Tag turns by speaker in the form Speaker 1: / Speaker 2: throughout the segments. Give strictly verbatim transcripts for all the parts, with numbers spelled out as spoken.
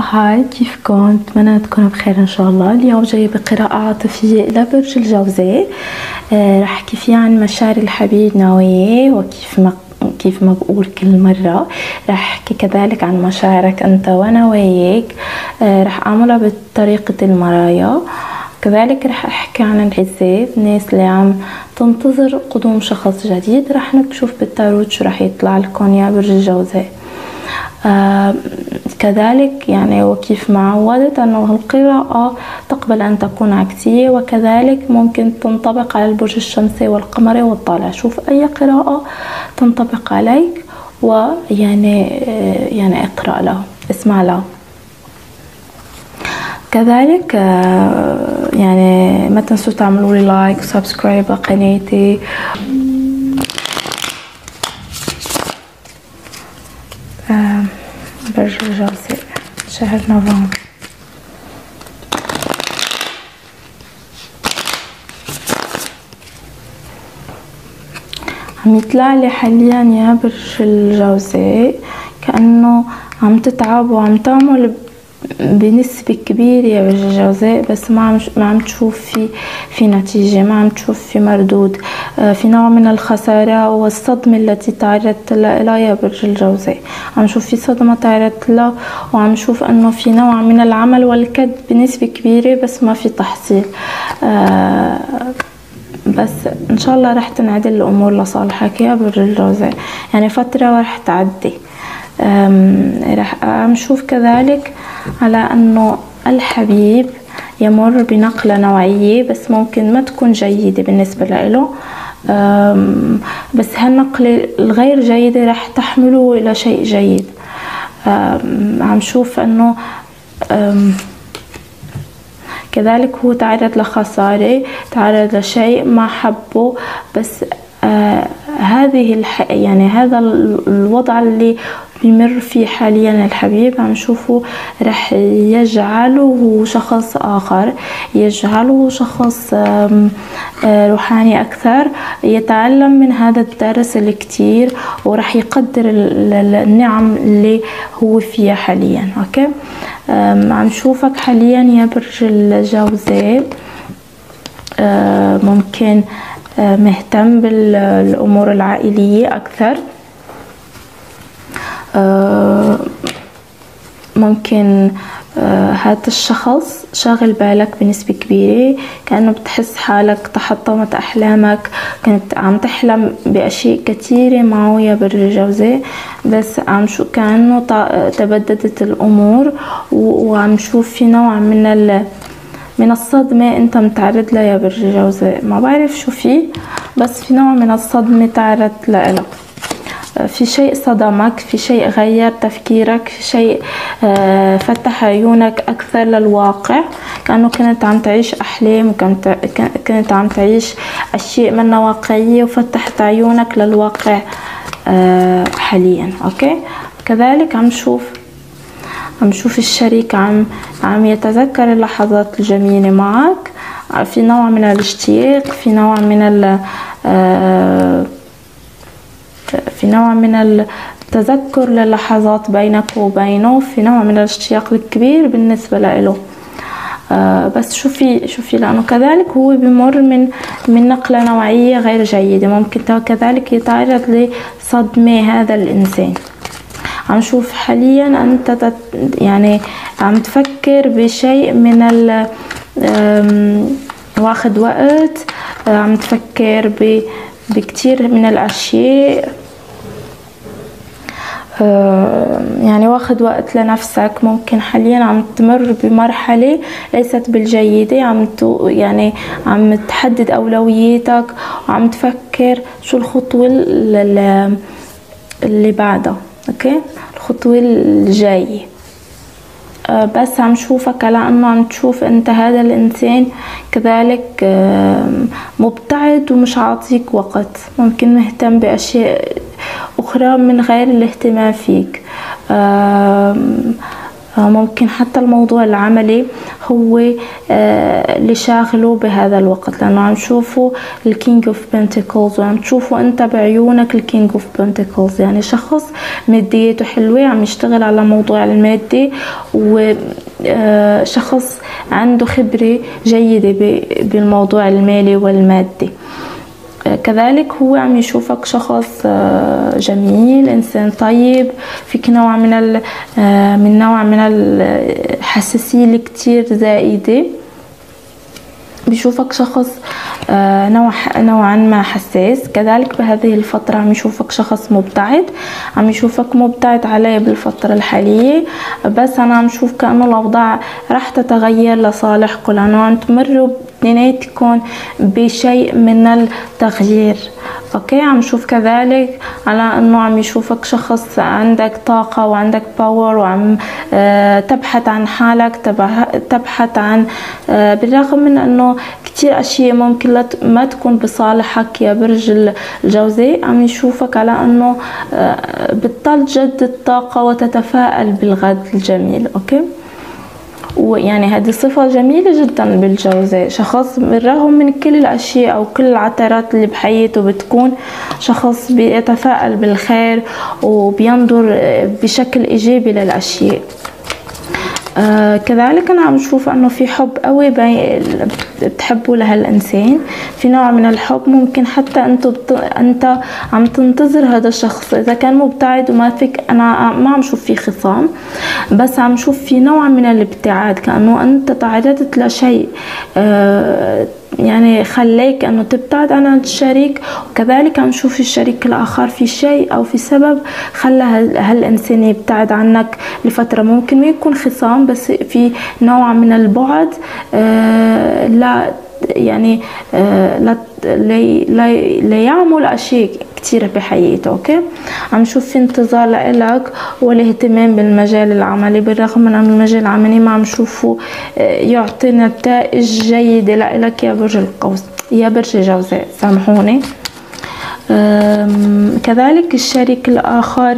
Speaker 1: هاي، كيفكن؟ بتمنى تكونوا بخير ان شاء الله. اليوم جاي بقراءة عاطفية لبرج الجوزاء. آه رح احكي فيها عن مشاعر الحبيب نوعية، وكيف ما كيف ما بقول كل مرة رح احكي كذلك عن مشاعرك انت ونواياك. آه رح اعملها بطريقة المرايا. كذلك رح احكي عن العزاب، الناس اللي عم تنتظر قدوم شخص جديد. رح نشوف بالتاروت شو رح يطلع لكم يا برج الجوزاء. آه كذلك يعني وكيف ما عودت أنه القراءة تقبل أن تكون عكسية، وكذلك ممكن تنطبق على البرج الشمسي والقمري والطالع. شوف أي قراءة تنطبق عليك ويعني آه يعني اقرأ له، اسمع له. كذلك آه يعني ما تنسوا تعملوا لي لايك وسبسكرايب لقناتي. آه برج الجوزاء شهر نوفمبر. عم يطلع لي حاليا يا برج الجوزاء كأنه عم تتعب وعم تعمل بنسبة كبيرة يا برج الجوزاء، بس ما عم ما عم تشوف في في نتيجة، ما عم تشوف في مردود. في نوع من الخسارة والصدمة التي تعرضت لها يا برج الجوزاء. عم شوف في صدمة تعرضت لها، وعم شوف انه في نوع من العمل والكد بنسبة كبيرة، بس ما في تحصيل. آه بس ان شاء الله رح تنعدل الامور لصالحك يا برج الجوزاء، يعني فترة ورح تعدي. رح نشوف كذلك على انه الحبيب يمر بنقلة نوعية، بس ممكن ما تكون جيدة بالنسبة له. بس هالنقلة الغير جيدة رح تحمله الى شيء جيد. عم شوف انه كذلك هو تعرض لخسارة، تعرض لشيء ما حبه، بس آه هذه الح... يعني هذا الوضع اللي بيمر فيه حاليا الحبيب عم شوفه رح يجعله شخص آخر، يجعله شخص آه روحاني أكثر، يتعلم من هذا الدرس الكتير، ورح يقدر النعم اللي هو فيها حاليا. أوكي، عم شوفك حاليا يا برج الجوزاء آه ممكن آه مهتم بالأمور العائلية أكثر. آه ممكن آه هذا الشخص شاغل بالك بنسبة كبيرة، كأنه بتحس حالك تحطمت أحلامك، كنت عم تحلم بأشياء كثيرة معه يا برج الجوزاء، بس عم شو كأنه تبددت الأمور، وعم شوف في نوع من ال من الصدمة انت متعرض لها يا برج الجوزاء. ما بعرف شو فيه، بس في نوع من الصدمة تعرض لها. في شيء صدمك، في شيء غير تفكيرك، في شيء فتح عيونك أكثر للواقع، كأنه كنت عم تعيش أحلام، وكنت كنت عم تعيش أشياء منها واقعية، وفتحت عيونك للواقع حاليا. أوكي، كذلك عم شوف عم شوف الشريك عم عم يتذكر اللحظات الجميلة معك، في نوع من الاشتياق، في نوع من ال في نوع من التذكر للحظات بينك وبينه، في نوع من الاشتياق الكبير بالنسبة له. آه بس شوفي شوفي لأنه كذلك هو بمر من من نقلة نوعية غير جيدة، ممكن كذلك يتعرض لصدمة هذا الإنسان. عم شوف حاليا أنت يعني عم تفكر بشيء من ال واخد وقت، عم تفكر ب بكتير من الأشياء، يعني واخد وقت لنفسك. ممكن حاليا عم تمر بمرحلة ليست بالجيدة، عم يعني عم تحدد أولوياتك، وعم تفكر شو الخطوة اللي, اللي بعدها. أوكي، الخطوة الجاية. بس عم شوفك على انه عم تشوف انت هذا الانسان كذلك مبتعد ومش عاطيك وقت، ممكن مهتم باشياء اخرى من غير الاهتمام فيك. ممكن حتى الموضوع العملي هو اللي شاغله بهذا الوقت، لأنه عم تشوفوا الكينج اوف بنتيكلز وعم تشوفوا انت بعيونك الكينج اوف بنتيكلز، يعني شخص ماديته حلوة عم يشتغل على موضوع المادي، وشخص عنده خبرة جيدة بالموضوع المالي والمادي. كذلك هو عم يشوفك شخص جميل، إنسان طيب، فيك نوع من من نوع من الحساسية اللي كتير زائدة. بيشوفك شخص نوع نوعا ما حساس. كذلك بهذه الفترة عم يشوفك شخص مبتعد، عم يشوفك مبتعد عليه بالفترة الحالية، بس أنا عم شوف كأنه الأوضاع راح تتغير لصالحكم، لأنه عم تمروا اثنيناتكم بشيء من التغيير. اوكي، عم شوف كذلك على انه عم يشوفك شخص عندك طاقة وعندك باور، وعم آه تبحث عن حالك، تبحث عن آه بالرغم من انه كتير اشياء ممكن ما تكون بصالحك يا برج الجوزاء، عم يشوفك على انه آه بتضل تجدد طاقة وتتفائل بالغد الجميل. اوكي، ويعني هذه صفة جميلة جدا بالجوزاء، شخص بالرغم من كل الأشياء أو كل العثرات اللي بحياته بتكون شخص بيتفائل بالخير وبينظر بشكل إيجابي للأشياء. آه كذلك أنا عم شوف أنه في حب قوي بتحبوا لهالإنسان، في نوع من الحب. ممكن حتى أنت بت... أنت عم تنتظر هذا الشخص، إذا كان مبتعد وما فيك، أنا ما عم شوف في خصام، بس عم شوف في نوع من الابتعاد، كأنه أنت تعرضت لشيء آه يعني خليك أنه تبتعد عن الشريك، وكذلك عم شوف الشريك الآخر في شيء أو في سبب خلى هالإنسان يبتعد عنك لفترة. ممكن ما يكون خصام، بس في نوع من البعد آه لا يعني آه لا لا لا يعمل أشياء كتير بحياته. أوكي، عم شوف في انتظار لإلك والاهتمام بالمجال العملي، بالرغم من أن المجال العملي ما عم شوفه يعطي نتائج جيدة لإلك يا برج القوس يا برج الجوزاء، سامحوني. كذلك الشريك الآخر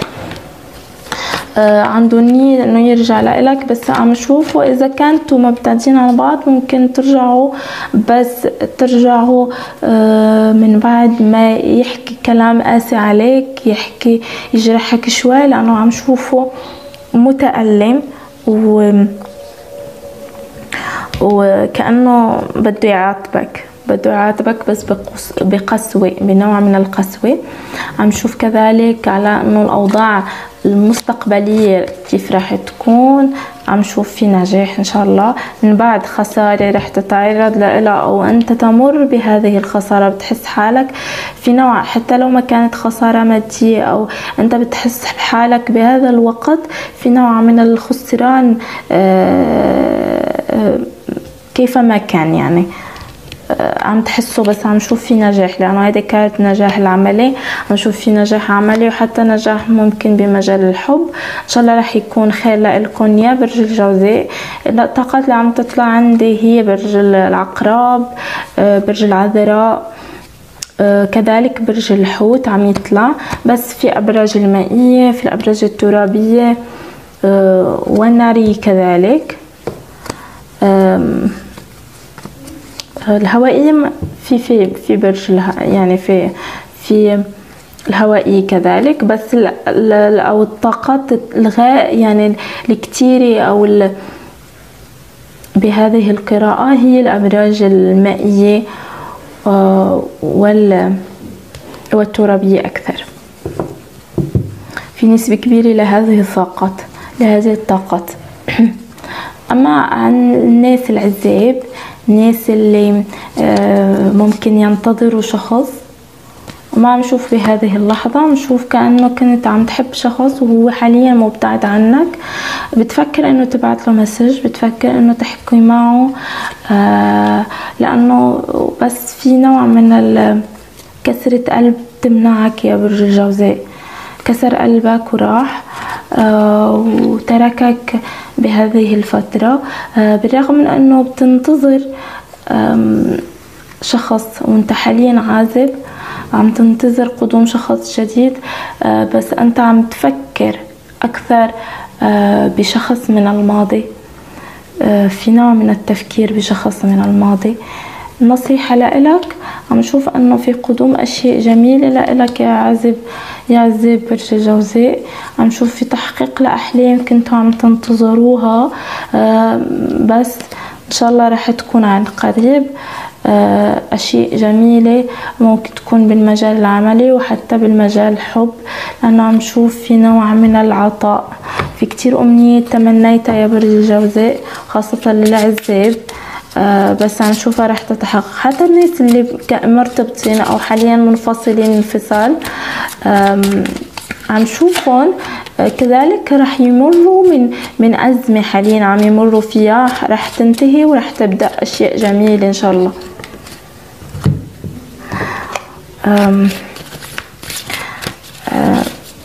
Speaker 1: عنده نية انه يرجع لإلك، بس عم شوفوا اذا كنتوا مبتعدين عن بعض ممكن ترجعوا، بس ترجعوا من بعد ما يحكي كلام قاسي عليك، يحكي يجرحك شوي، لانه عم شوفه متألم و وكأنه بده يعاتبك بده يعاتبك بس بقسوة، بنوع من القسوة. عم شوف كذلك على انه الاوضاع المستقبلية كيف راح تكون، عم شوف في نجاح ان شاء الله من بعد خسارة راح تتعرض لها او انت تمر بهذه الخسارة، بتحس حالك في نوع، حتى لو ما كانت خسارة مادية او انت بتحس بحالك بهذا الوقت في نوع من الخسران كيفما كان، يعني عم تحسوا، بس عم شوف في نجاح، لانه هيدي كانت نجاح العملي، عم شوف في نجاح عملي وحتى نجاح ممكن بمجال الحب. ان شاء الله رح يكون خير لكم يا برج الجوزاء. الطاقات اللي عم تطلع عندي هي برج العقرب، برج العذراء، كذلك برج الحوت عم يطلع، بس في ابراج المائية، في الابراج الترابية والنارية كذلك. الهوائية في في في برج يعني في في الهوائية كذلك، بس ال او الطاقات الغاء يعني الكتيرة او بهذه القراءة هي الابراج المائية وال والترابية اكثر، في نسبة كبيرة لهذه الطاقات لهذه الطاقات. اما عن الناس العزاب، الناس اللي ممكن ينتظروا شخص، ما عم شوف بهذه اللحظة، عم شوف كأنه كنت عم تحب شخص وهو حاليا مبتعد عنك، بتفكر انه تبعت له مسج، بتفكر انه تحكي معه، لانه بس في نوع من كسرة قلب تمنعك يا برج الجوزاء، كسر قلبك وراح وتركك بهذه الفترة، بالرغم من انه بتنتظر شخص وانت حاليا عازب، عم تنتظر قدوم شخص جديد، بس انت عم تفكر اكثر آه بشخص من الماضي، آه في نوع من التفكير بشخص من الماضي. النصيحة لإلك، عم نشوف أنه في قدوم أشياء جميلة لإلك يا عزب يا عزب برج الجوزاء. عم نشوف في تحقيق لأحلام كنتوا عم تنتظروها، آه بس إن شاء الله رح تكون عن قريب. آه أشياء جميلة ممكن تكون بالمجال العملي وحتى بالمجال الحب، لأنه عم نشوف في نوع من العطاء. في كتير أمنية تمنيتها يا برج الجوزاء خاصة للعزاب، آه بس عم نشوفها رح تتحقق. حتى الناس اللي مرتبطين او حاليا منفصلين انفصال، عم نشوفهم آه كذلك رح يمروا من من ازمه حاليا عم يمروا فيها، رح تنتهي ورح تبدا اشياء جميله ان شاء الله. آم آه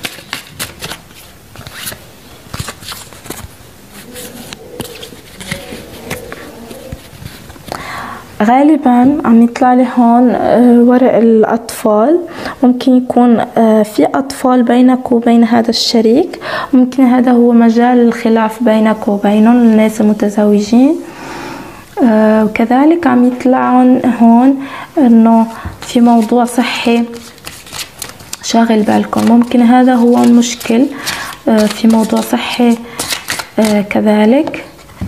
Speaker 1: غالبا عم يطلع لي هون ورق الأطفال. ممكن يكون في أطفال بينك وبين هذا الشريك، ممكن هذا هو مجال الخلاف بينك وبينهم الناس المتزوجين. وكذلك عم يطلعون هون انه في موضوع صحي شاغل بالكم، ممكن هذا هو المشكل في موضوع صحي. كذلك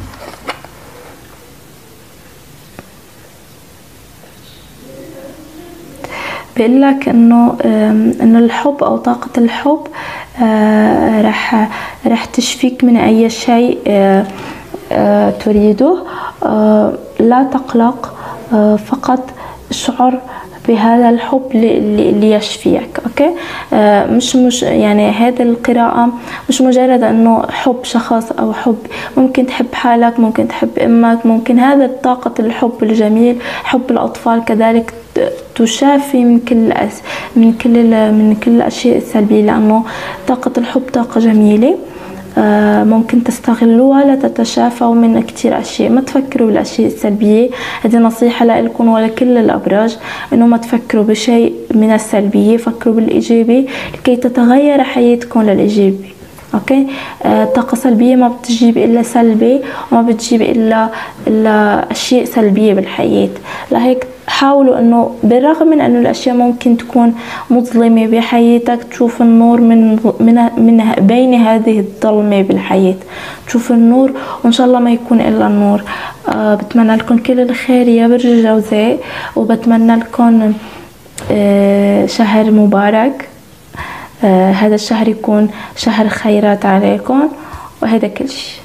Speaker 1: بيقول لك انه انه الحب او طاقة الحب رح رح تشفيك من اي شيء تريده. لا تقلق، فقط اشعر بهذا الحب اللي يشفيك. اوكي، مش مش يعني هذه القراءة مش مجرد انه حب شخص او حب، ممكن تحب حالك، ممكن تحب امك، ممكن هذا طاقة الحب الجميل. حب الاطفال كذلك تشافي من كل أس من كل من كل الاشياء السلبية، لانه طاقة الحب طاقة جميلة ممكن تستغلوها لتتشافوا من كتير اشياء. ما تفكروا بالاشياء السلبيه، هذه نصيحه لكم ولكل الابراج، انه ما تفكروا بشيء من السلبيه، فكروا بالايجابي لكي تتغير حياتكم للايجابي. اوكي، الطاقه السلبيه ما بتجيب الا سلبي، وما بتجيب الا الا اشياء سلبيه بالحياه. لهيك حاولوا انه بالرغم من انه الاشياء ممكن تكون مظلمه بحياتك، تشوف النور من من من بين هذه الظلمه بالحياه، تشوف النور، وان شاء الله ما يكون الا النور. آه بتمنى لكم كل الخير يا برج الجوزاء، وبتمنى لكم آه شهر مبارك. آه هذا الشهر يكون شهر خيرات عليكم، وهذا كل شيء.